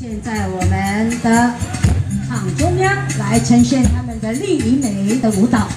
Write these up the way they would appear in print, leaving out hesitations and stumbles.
现在我们的场中央来呈现他们的丽与美的舞蹈。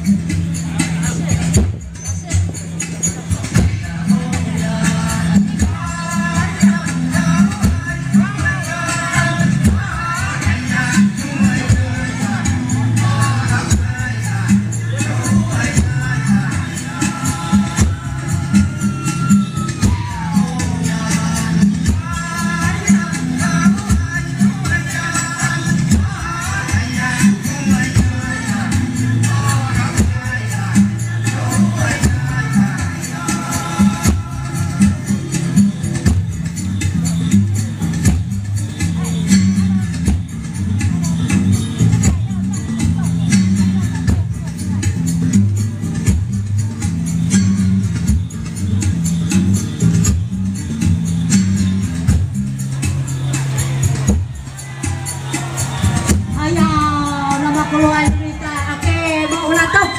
Keluar cerita, oke, mau ulang tuh.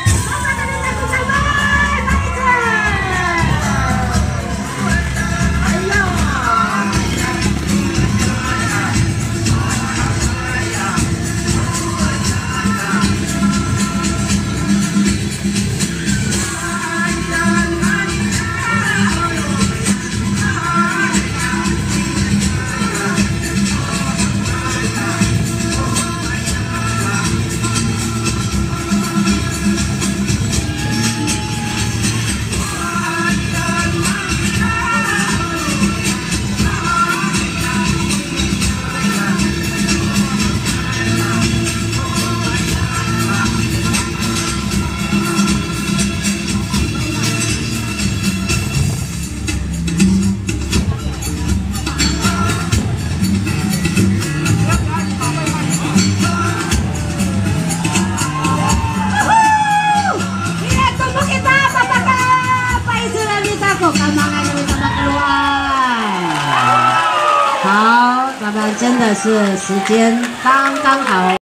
好，咱们真的是时间刚刚好。